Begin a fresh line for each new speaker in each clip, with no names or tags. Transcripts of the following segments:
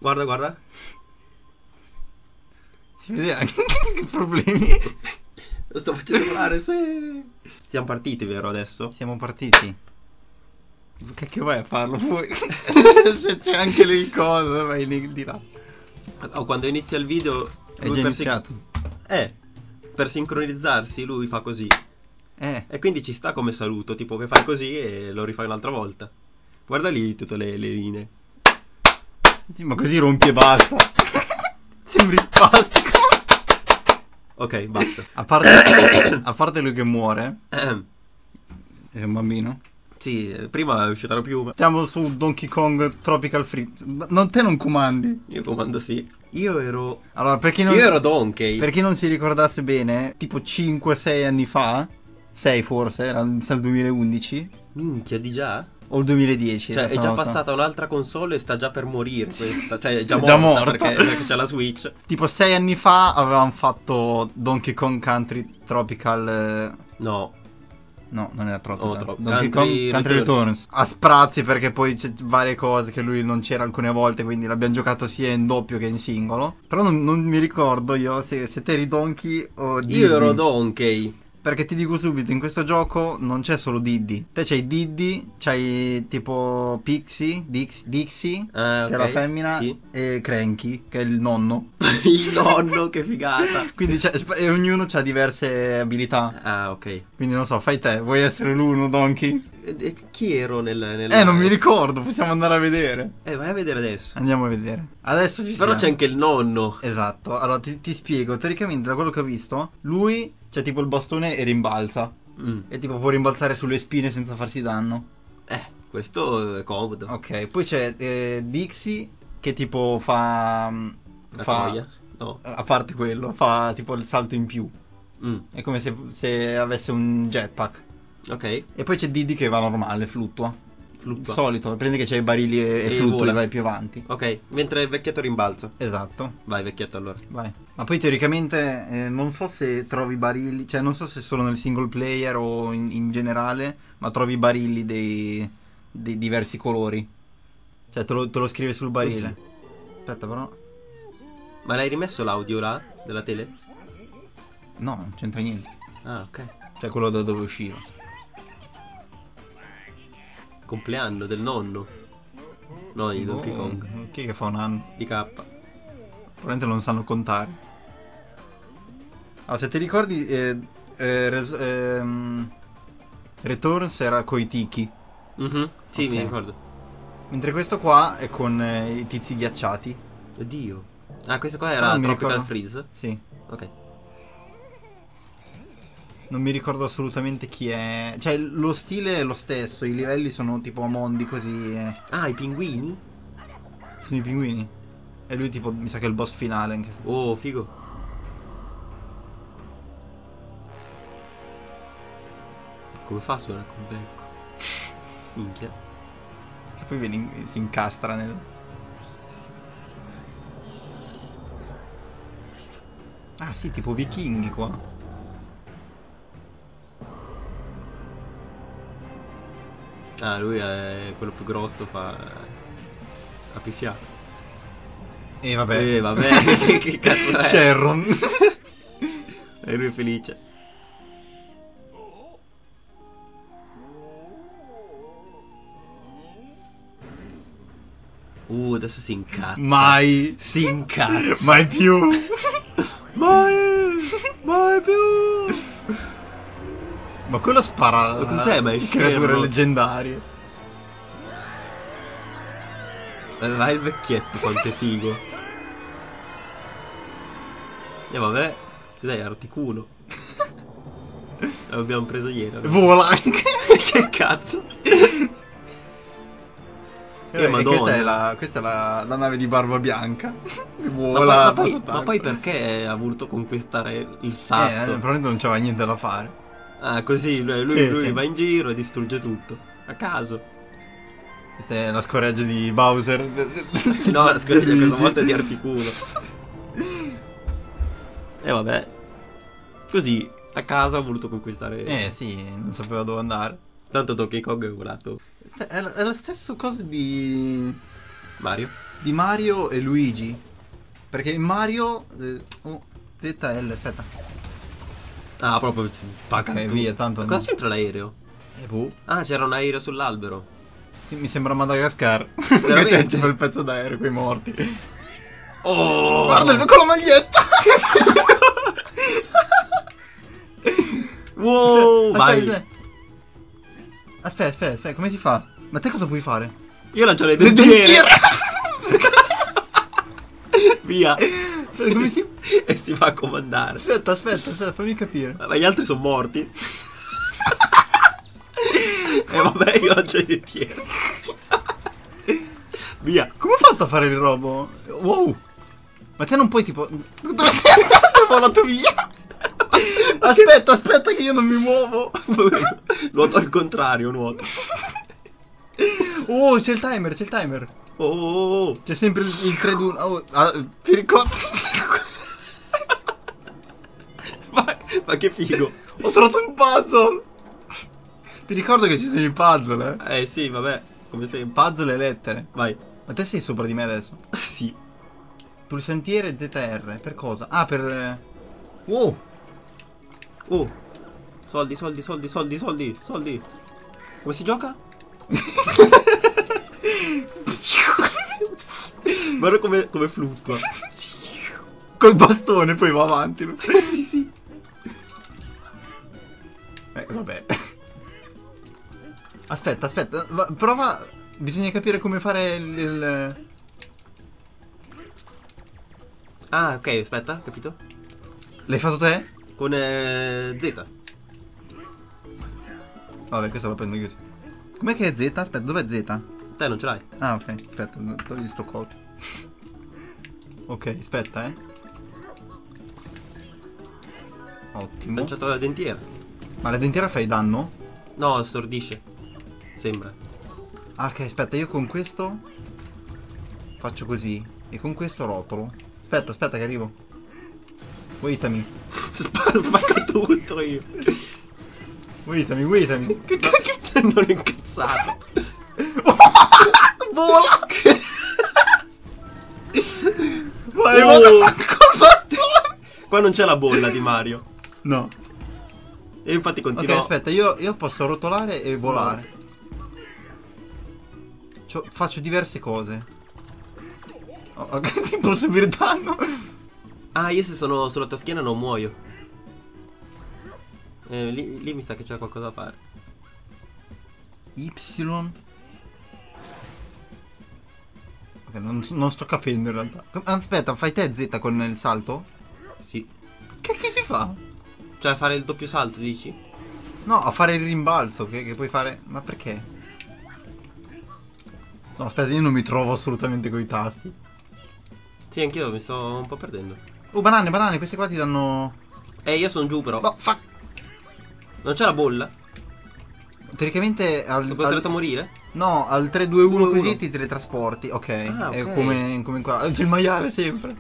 Guarda, guarda.
Si vede anche che problemi.
Lo sto facendo volare, sì. Siamo partiti, vero, adesso?
Siamo partiti. Che vai a farlo poi? C'è anche lì cosa, vai lì di là.
Oh, quando inizia il video...
È già iniziato.
Per sincronizzarsi lui fa così.
Eh.
E quindi ci sta come saluto, tipo che fai così e lo rifai un'altra volta. Guarda lì tutte le linee.
Sì, ma così rompi e basta. Sembri spastico.
Ok, basta.
A parte lui che muore. È un bambino.
Sì, prima è uscita la piuma.
Stiamo su Donkey Kong Tropical Freeze. Te non comandi.
Io comando sì. Io ero...
Allora,
Io ero Donkey.
Per chi non si ricordasse bene, tipo 5-6 anni fa, 6 forse, era il 2011.
Minchia, di già?
O il 2010.
Cioè, è già passata un'altra console e sta già per morire questa. Cioè, è già morta. Perché c'è la Switch.
Tipo 6 anni fa avevamo fatto Donkey Kong Country Tropical...
No.
No, non era Tropical.
Oh,
Donkey Kong Country Returns. A sprazzi, perché poi c'è varie cose che lui non c'era alcune volte, quindi l'abbiamo giocato sia in doppio che in singolo. Però non mi ricordo io se te eri Donkey o Diddy.
Io ero Donkey.
Perché ti dico subito, in questo gioco non c'è solo Diddy. Te c'hai Diddy, c'hai tipo Pixie, Dixie, che è la femmina,
sì.
E Cranky, che è il nonno.
Il nonno, che figata.
Quindi e ognuno ha diverse abilità.
Ah, ok.
Quindi non so, fai te, vuoi essere l'uno, Donkey?
E chi ero nel...
Non mi ricordo, possiamo andare a vedere.
Vai a vedere adesso.
Andiamo a vedere. Adesso ci
Però c'è anche il nonno.
Esatto, allora ti spiego, teoricamente da quello che ho visto, lui c'è tipo il bastone e rimbalza. E tipo può rimbalzare sulle spine senza farsi danno.
Questo è comodo.
Ok, poi c'è Dixie che tipo fa...
No.
A parte quello, fa tipo il salto in più. È come se avesse un jetpack.
Ok.
E poi c'è Diddy che va normale, fluttua. Il solito, prendi che c'hai i barili e fluttua e vai più avanti.
Ok, mentre il vecchietto rimbalza.
Esatto.
Vai vecchietto allora.
Vai. Ma poi teoricamente non so se trovi barili, cioè non so se solo nel single player o in generale, ma trovi barili dei diversi colori. Cioè te lo scrive sul barile.
Oddio.
Aspetta però.
Ma l'hai rimesso l'audio là della tele?
No, non c'entra niente.
Ah, ok.
Cioè quello da dove usciva.
Compleanno del nonno. No, di Donkey Kong.
Chi è che fa un anno?
Di K.
Probabilmente non sanno contare. Ah, se ti ricordi Returns era coi tiki.
Sì,
Ok.
mi ricordo.
Mentre questo qua è con i tizi ghiacciati.
Oddio. Ah, questo qua era Tropical Freeze?
Sì.
Ok.
Non mi ricordo assolutamente chi è. Cioè lo stile è lo stesso, i livelli sono tipo a mondi così.
Ah, i pinguini?
Sono i pinguini. E lui tipo mi sa che è il boss finale anche.
Oh, figo. Come fa a suonare col becco? Minchia.
Che poi si incastra nel... Ah sì, tipo vichinghi qua.
Ah, lui è quello più grosso, ha più fiato.
Vabbè.
Vabbè, che cazzo è?
Sharon.
E lui è felice. Adesso si incazza.
Mai.
Si incazza.
Mai più.
Mai più.
Ma quello spara.
Ma cos'è? Ma è
creature
scemo.
leggendarie.
Vai il vecchietto, quanto è figo. E vabbè. Cos'è? Articuno. L'abbiamo preso ieri. Vabbè.
Vola anche.
Che cazzo?
Madonna. Questa è la nave di Barba Bianca. Vola.
Ma poi perché ha voluto conquistare il sasso?
Probabilmente non c'aveva niente da fare.
Ah, così lui va in giro e distrugge tutto. A caso.
Questa è la scoreggia di Bowser.
No, la scoreggia questa volta è di Articuno. E vabbè. Così, a caso ha voluto conquistare.
Sì, non sapeva dove andare.
Tanto Donkey Kong è volato.
È lo stesso cosa di
Mario?
di Mario e Luigi. Perché in Mario... oh, ZL, aspetta.
Ah, proprio spacca
Ok,
tu.
via, tanto
Ma
no.
cosa c'entra l'aereo?
Boh.
Ah, c'era un aereo sull'albero.
Sì, mi sembra Madagascar.
Veramente?
C'è tipo il pezzo d'aereo con i morti.
Oh!
Guarda con la maglietta!
Wow, vai.
Aspetta, come si fa? Ma te cosa puoi fare?
Io lancio le
Le
dentiere.
dentiere!
Via.
Come si...
E si va a comandare.
Aspetta, fammi capire.
Ma gli altri sono morti. E vabbè, io lancio le dentiere. Via.
Come ho fatto a fare il robo? Wow! Ma te non puoi tipo... Dove sei andato? Ho volato via! Aspetta che io non mi muovo!
Nuoto al contrario, nuoto.
Oh, c'è il timer!
Oh.
C'è sempre il 3-2. Oh, ti ricordi?
Ma che figo.
Ho trovato un puzzle! Ti ricordo che ci sono i puzzle, eh?
Sì, vabbè. Come sempre.
Puzzle e lettere.
Vai.
Ma te sei sopra di me adesso?
Sì.
Pulsantiere ZR. Per cosa? Ah, per... Wow!
Oh. Soldi. Come si gioca? Guarda come fluttua.
Col bastone poi va avanti.
Sì.
Vabbè. Aspetta. Prova. Bisogna capire come fare il...
Ah, ok, aspetta, capito?
L'hai fatto te?
Con Z.
Vabbè, questo lo prendo io. Com'è che è Z? Aspetta, dov'è Z?
Te non ce l'hai?
Ah, ok. Aspetta, togli sto coso. Ok, aspetta, Ottimo.
Lanciato la dentiera.
Ma la dentiera fai danno?
No, stordisce. Sembra.
Ah, ok, aspetta, io con questo faccio così. E con questo rotolo. Aspetta che arrivo. Waitami.
Spacca tutto io.
Waitami.
Che cacchio? Non è incazzato.
Vola! Vai,
Oh.
vado col bastone!
Qua non c'è la bolla di Mario.
No.
E infatti
Ok,
continuo.
aspetta, io posso rotolare e volare. Faccio diverse cose. Ok, ti posso subire danno.
Ah, io se sono sulla tua schiena non muoio. Lì mi sa che c'è qualcosa da fare.
Y. Ok, non sto capendo in realtà. Aspetta, fai te Z con il salto?
Sì.
Che si fa?
Cioè fare il doppio salto, dici?
No, a fare il rimbalzo che puoi fare. Ma perché? No, aspetta, io non mi trovo assolutamente coi tasti.
Sì, anch'io mi sto un po' perdendo.
Oh, banane, queste qua ti danno...
Io sono giù però.
No, fuck.
Non c'è la bolla?
Teoricamente
Sono costretto a morire?
No, al 3-2-1
2-1.
così ti teletrasporti. Ok,
Ah,
è
ok.
come in qua. C'è il maiale sempre.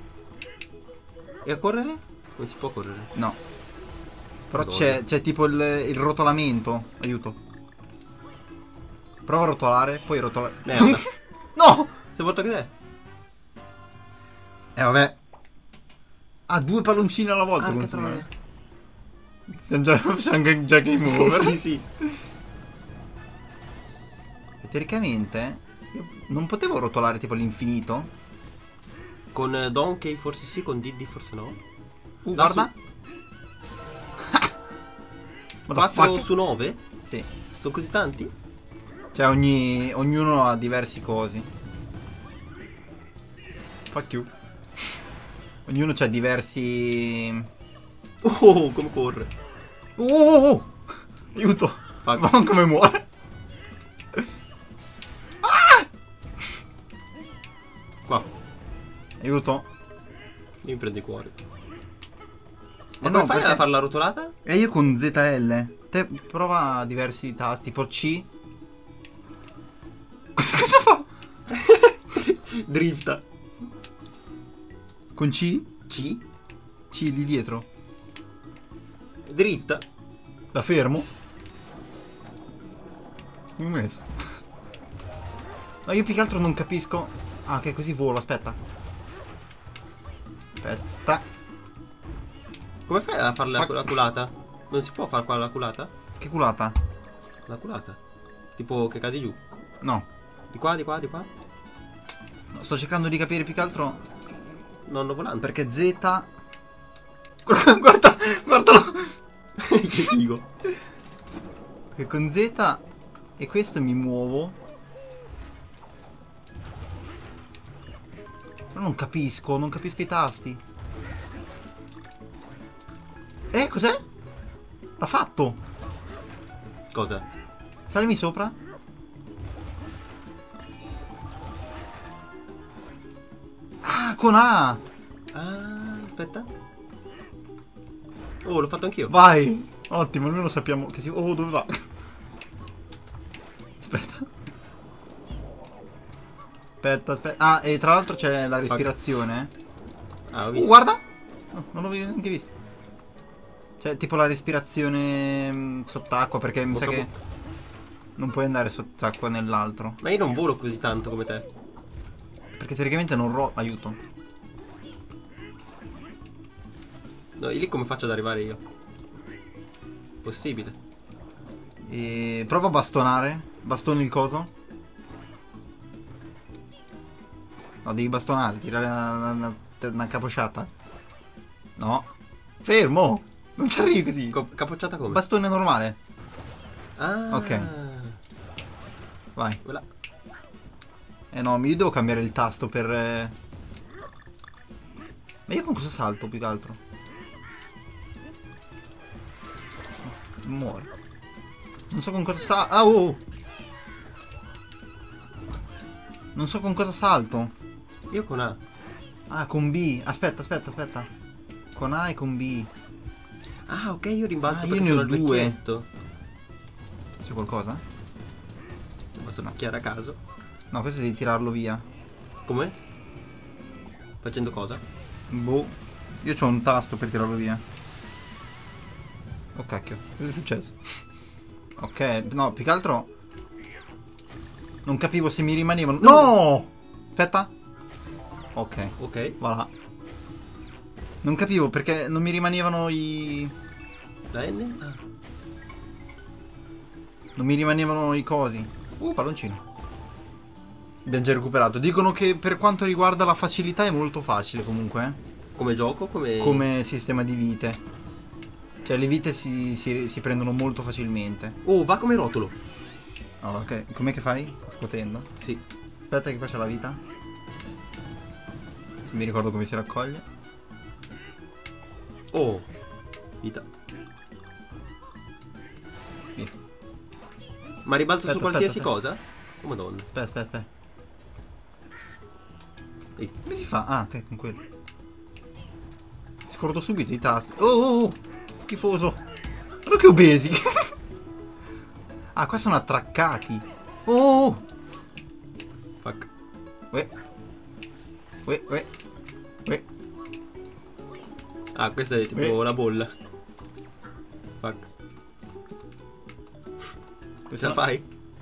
E a correre? Non si può correre.
No. Però
Madonna.
c'è tipo il rotolamento. Aiuto. Prova a rotolare, poi rotolare.
Merda.
No!
Sei morto anche te?
Vabbè. Ah, 2 palloncini alla volta.
Arca
consuma.
troia.
Siamo già game over.
Sì.
E teoricamente io non potevo rotolare tipo all'infinito?
Con Donkey forse sì, con Diddy forse no.
Guarda.
Ma 4 su 9?
Sì.
Sono così tanti?
Cioè ognuno ha diversi cosi. Fuck you. Ognuno ha diversi...
Oh, come corre.
Oh! Aiuto!
Fuck.
Ma come muore?
Qua.
Aiuto!
Io mi prendo i cuori. Ma
no,
come fai
perché-
a fare la rotolata?
E io con ZL. Te prova diversi tasti, tipo C. Cosa fa?
Drifta.
Con C?
C?
C lì dietro.
Drifta.
La fermo. Come ho messo? No, io più che altro non capisco. Ah, ok, così volo, aspetta. Aspetta.
Come fai a fare
Fa-
la culata? Non si può fare qua la culata?
Che culata?
La culata. Tipo che cadi giù.
No.
Di qua, di qua, di qua.
No, sto cercando di capire più che altro.
Nonno volante.
Perché Z. Guarda, guardalo.
Che figo.
Che con Z e questo mi muovo. Però non capisco i tasti. Cos'è? L'ha fatto.
Cosa?
Salimi sopra. Ah, con A.
Ah, aspetta. Oh, l'ho fatto anch'io.
Vai. Ottimo, almeno sappiamo che si... Oh, dove va? Aspetta. Aspetta, aspetta. Ah, e tra l'altro c'è la respirazione.
Ah, ho visto.
Guarda. No, non l'avevo neanche visto. C'è tipo la respirazione sott'acqua, perché mi sa
Bocca a
che non puoi andare sott'acqua nell'altro.
Ma io non volo così tanto come te.
Perché teoricamente non aiuto.
No, io lì come faccio ad arrivare io? Possibile.
E prova a bastonare. Bastoni il coso. No, devi bastonare, tirare una capocciata. No. Fermo! Non ci arrivi così.
Capocciata come?
Bastone normale.
Ah.
Ok. Vai.
Voilà.
No, io devo cambiare il tasto per... Ma io con cosa salto più che altro? Muore. Non so con cosa salto. Ah, oh! Non so con cosa salto.
Io con A.
Ah, con B. Aspetta, aspetta, aspetta. Con A e con B.
Ah, ok, io rimbalzo
Ah,
perché
io ne
sono
ho
al
due.
vecchietto.
C'è qualcosa?
Basta picchiare a caso.
No, questo devi tirarlo via.
Come? Facendo cosa?
Boh. Io c'ho un tasto per tirarlo via. Oh cacchio, cosa è successo? Ok, no, più che altro non capivo se mi rimanevano. No! Aspetta. Ok,
Ok.
va là. Non capivo perché non mi rimanevano
La N? Ah.
non mi rimanevano i cosi. Palloncino. Abbiamo già recuperato. Dicono che per quanto riguarda la facilità è molto facile comunque.
Come gioco?
Come sistema di vite. Cioè le vite si prendono molto facilmente.
Oh, va come rotolo.
Oh, ok, com'è che fai? Scuotendo?
Sì.
Aspetta che faccia la vita. Mi ricordo come si raccoglie.
Oh. Vita.
Via.
Ma ribalzo su
Aspetta,
qualsiasi
aspetta.
cosa? Oh madonna.
Aspetta, aspetta, aspetta.
Ehi.
Come si fa? Ah, ok, con quello. Scordo subito i tasti. Oh, schifoso. Guarda che obesi. Ah, qua sono attraccati. Oh.
Fuck.
Uè. Uè.
Ah, questa è tipo la bolla. Fuck. Ce la fai?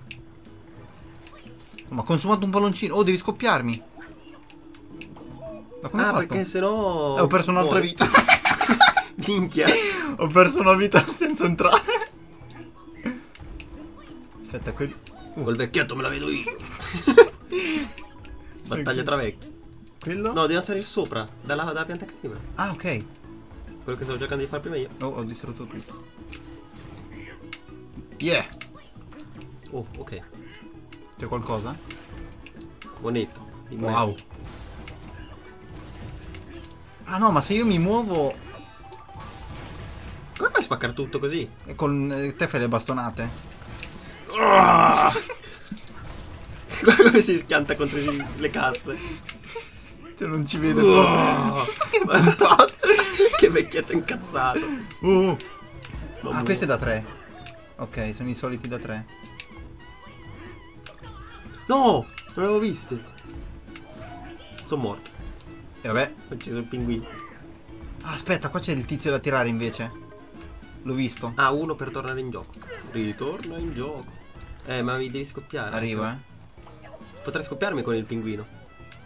Ma ho consumato un palloncino. Oh, devi scoppiarmi. Ma come hai fatto?
Perché sennò...
Ho perso un'altra
muori.
vita.
Minchia.
Ho perso una vita senza entrare. Aspetta, quelli...
Col vecchietto me la vedo io. Battaglia tra vecchi.
Quello?
No, devo salire sopra. Dalla pianta che prima.
Ah, ok.
Quello che stavo cercando di fare prima io.
Oh, ho distrutto tutto. Yeah.
Oh, ok.
C'è qualcosa?
Moneta. Di
Wow.
merda.
Ah no, ma se io mi muovo...
Come fai a spaccare tutto così?
Con te fai le bastonate?
Guarda come si schianta contro le casse.
Cioè non ci vede proprio.
Che vecchietto incazzato.
Ah, questo è da 3. Ok, sono i soliti da 3.
No, non l'avevo visto. Sono morto.
E vabbè.
Ho ucciso il pinguino.
Ah, aspetta, qua c'è il tizio da tirare invece. L'ho visto.
Ah, uno per tornare in gioco. Ritorna in gioco. Ma mi devi scoppiare.
Arrivo,
Potrei scoppiarmi con il pinguino.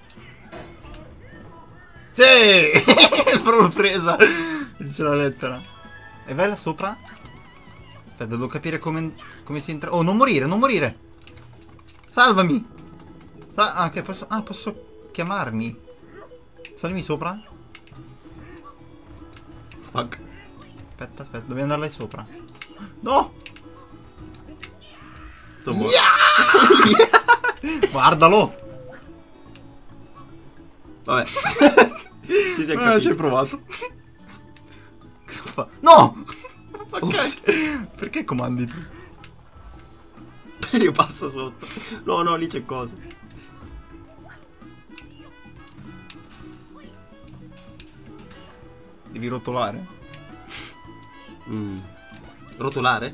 Sì! Proprio presa. Dice la lettera. E vai là sopra? Aspetta, devo capire come si entra. Oh, non morire, non morire. Salvami. Ok, posso chiamarmi. Salimi sopra.
Fuck.
Aspetta, devi andare là sopra. No!
Yeah!
Guardalo!
Vabbè. Ti sei capito.
Ci hai provato. Cosa fa? No!
Ops.
Perché comandi tu?
Io passo sotto. No, lì c'è cosa.
Devi rotolare.
Rotolare?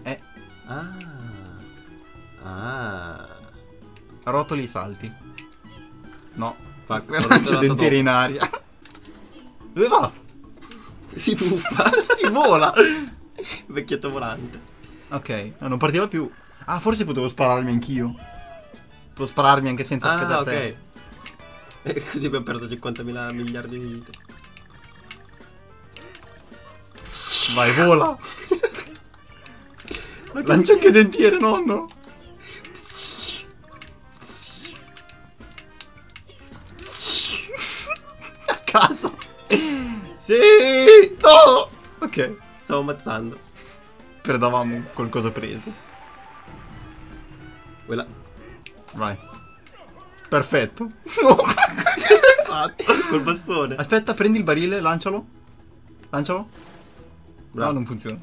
Ah. Rotoli i salti. No.
Fuck,
Lancia dentieri in aria. Dove va?
Si tuffa.
Si vola.
Vecchietto volante.
Ok, non partiva più. Ah, forse potevo spararmi anch'io. Potevo spararmi anche senza schedare
ok.
te.
E così abbiamo perso 50.000 miliardi di vite.
Vai, vola. Lancia anche dentiere, nonno. A caso. Sì. No. Ok.
Stavo ammazzando.
Perdavamo qualcosa preso.
Quella.
Vai. Perfetto. Oh, che hai fatto?
Col bastone.
Aspetta, prendi il barile, lancialo. Lancialo.
Bravo.
No, non funziona.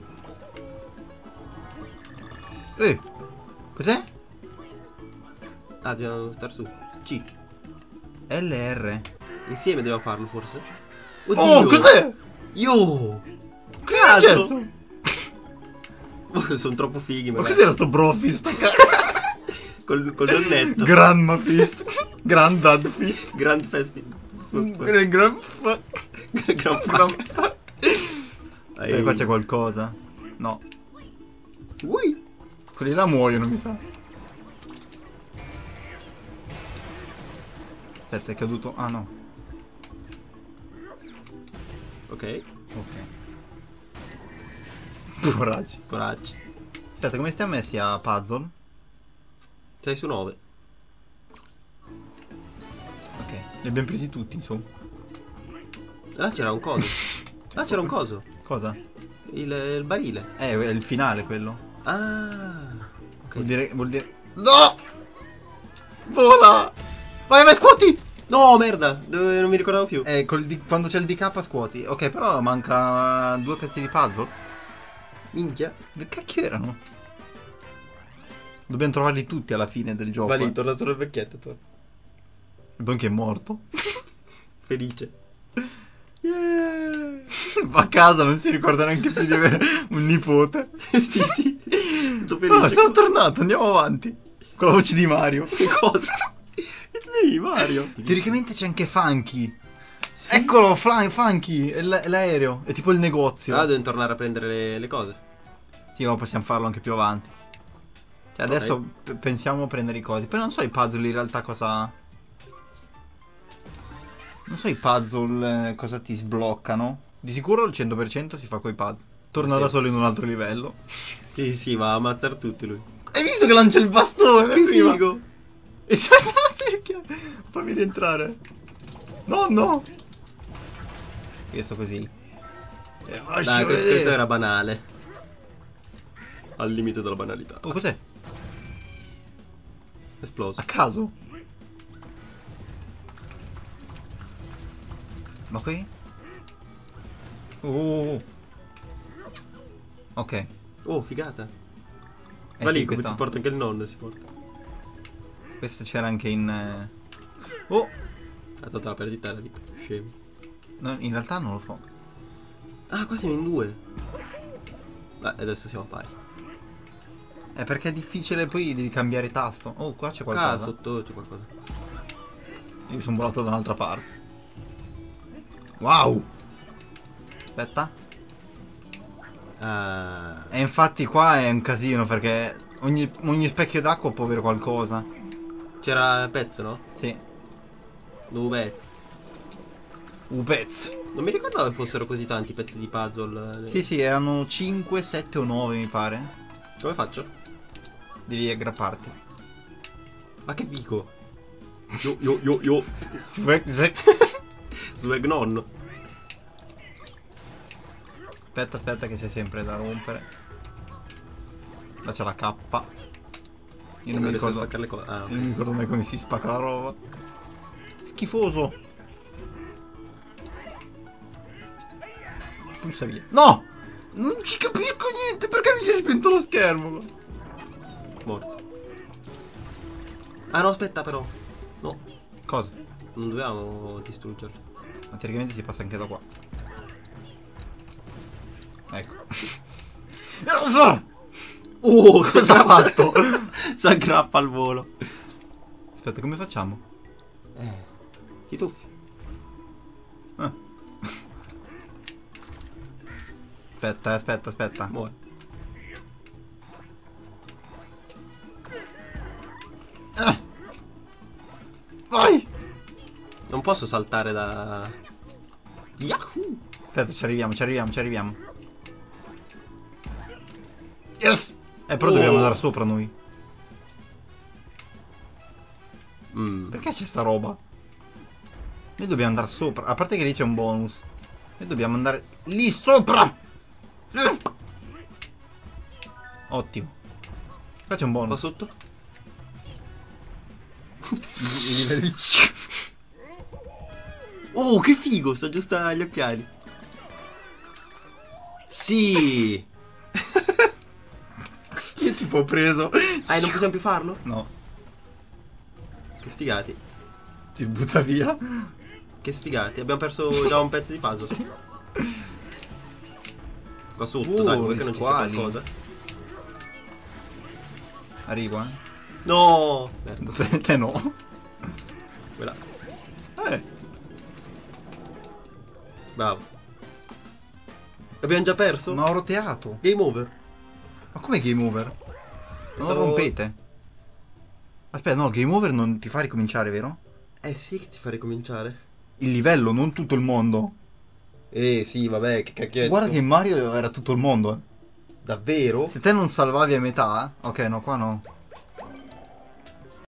Cos'è?
Ah, dobbiamo stare su. C.
LR.
Insieme dobbiamo farlo forse. Oddio.
Oh, cos'è?
Io.
Che è
Caso.
successo?
Sono troppo fighi.
Ma cos'era sto brofist?
Col nonnetto.
Grandma fist. Granddad fist.
Grand festival.
Gran
Gran
qua c'è qualcosa. No.
Ui.
Quelli là muoiono, mi sa. Aspetta, è caduto. Ah, no.
Ok.
Poracci.
Coraggio.
Aspetta, come stiamo messi a puzzle?
6 su 9.
Ok, li abbiamo presi tutti, insomma.
Là c'era un coso. Là c'era un coso.
Cosa?
Il barile.
È il finale quello.
Ah. Ok.
Vuol dire... No! Vola! Vai, scuoti!
No, merda. Non mi ricordavo più.
Quando c'è il DK scuoti. Ok, però manca 2 pezzi di puzzle.
Minchia.
Che cacchio erano? Dobbiamo trovarli tutti alla fine del gioco.
Va lì, torna solo il vecchietto. Tu.
Il Don che è morto.
Felice.
Yeah. Va a casa, non si ricorda neanche più di avere un nipote.
sì. Tutto felice.
No, sono tornato, andiamo avanti. Con la voce di Mario.
Che cosa? It's me, Mario.
Teoricamente c'è anche Funky.
Sì.
Eccolo, Funky, è l'aereo. È tipo il negozio.
Ah, dobbiamo tornare a prendere le cose.
Sì, ma possiamo farlo anche più avanti. Cioè, adesso pensiamo a prendere i cosi. Però non so i puzzle in realtà cosa... Non so i puzzle cosa ti sbloccano. Di sicuro il 100% si fa coi puzzle. Torna da solo in un altro livello.
Sì, va a ammazzare tutti lui.
Hai visto che lancia il bastone
Che
prima?
figo.
E c'è la... Fammi rientrare. No. Io sto così.
Dai, questo era banale. Al limite della banalità.
Oh, cos'è?
Esploso.
A caso? Ma qui? Ok.
Oh, figata.
Eh
Va
sì,
lì, come
questa...
ti porta anche il nonno, si porta.
Questo c'era anche in... Oh!
Ha dato la perdita la vita. Scemo.
No, in realtà non lo so.
Ah, qua siamo in 2. Beh, adesso siamo pari.
È perché è difficile, poi devi cambiare tasto. Oh, qua c'è qualcosa.
Ah, sotto c'è qualcosa.
Io sono volato da un'altra parte. Wow! Aspetta. E infatti qua è un casino perché ogni specchio d'acqua può avere qualcosa.
C'era pezzo, no?
Sì.
2 pezzi.
pezzo.
Non mi ricordavo che fossero così tanti pezzi di puzzle.
Sì, sì, erano 5, 7 o 9 mi pare.
Come faccio?
Devi aggrapparti.
Ma che figo. Yo. Swag nonno.
Aspetta che c'è sempre da rompere. Là c'è la K. Io non mi ricordo.
Spaccare le cose. Ah,
Io non mi ricordo mai come si spacca la roba. Schifoso. Pulsa via. No! Non ci capisco niente. Perché mi si è spento lo schermo?
morto. Ah no, aspetta però. No,
Cosa?
non dovevamo distruggerlo.
Ma teoricamente si passa anche da qua. Ecco. Non lo so!
Oh,
Cosa ha fatto?
Si aggrappa al volo.
Aspetta, come facciamo?
Ti tuffi.
Ah. Aspetta.
Muore.
Vai!
Non posso saltare da... Yahoo!
Aspetta, ci arriviamo. Yes! Però dobbiamo andare sopra noi. Perché c'è sta roba? Noi dobbiamo andare sopra. A parte che lì c'è un bonus. Noi dobbiamo andare lì sopra! Ottimo. Qua c'è un
Qua
bonus.
sotto?
I livelli-
Oh, che figo, sta giusto agli occhiali. Sì!
Io tipo ho preso.
Ah, e non possiamo più farlo?
No,
Che sfigati.
si butta via.
Che sfigati. Abbiamo perso già un pezzo di puzzle. Qua sotto, dai, vuoi che non ci sia
squali.
qualcosa?
Arrivo,
No! Merda,
Te no.
quella.
Eh.
Bravo. Abbiamo già perso?
Ma ho roteato.
Game over.
Ma com'è game over? Non
Stavo-
lo rompete? Aspetta, no, game over non ti fa ricominciare, vero?
Eh sì che ti fa ricominciare.
Il livello, non tutto il mondo.
Sì, vabbè, che cacchio è.
Guarda che in Mario era tutto il mondo.
Davvero?
Se te non salvavi a metà. Ok, no, qua no.